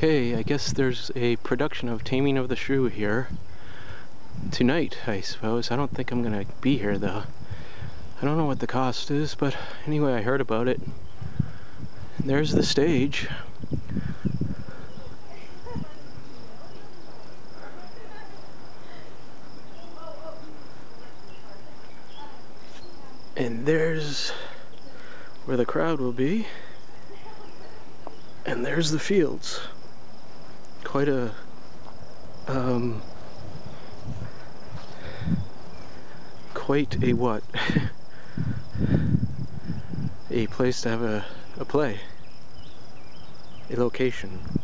Okay, I guess there's a production of Taming of the Shrew here tonight, I suppose. I don't think I'm gonna be here though. I don't know what the cost is, but anyway, I heard about it. There's the stage. And there's where the crowd will be. And there's the fields. Quite a quite a what? A place to have a play. A location.